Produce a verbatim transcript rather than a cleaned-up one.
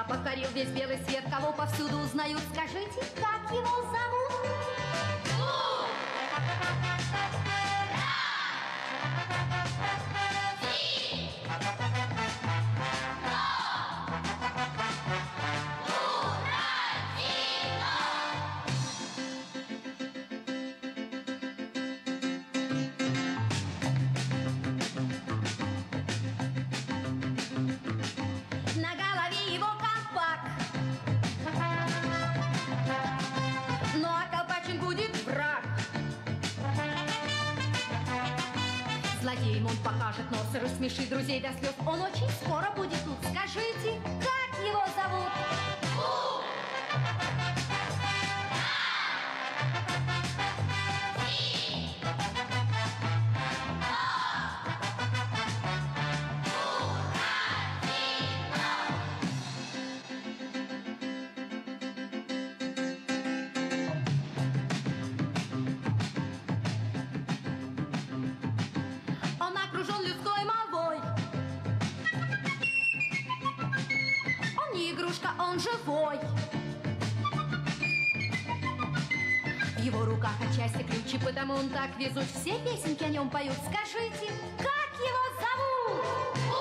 когда покорил весь белый свет, кого повсюду узнают, скажите, как его зовут? Злодеем он покажет нос и рассмешит друзей до слез. Он очень скоро будет тут. Скажите, как его зовут? Он живой. В его руках отчасти ключи, потому он так везут. Все песенки о нем поют. Скажите, как его зовут?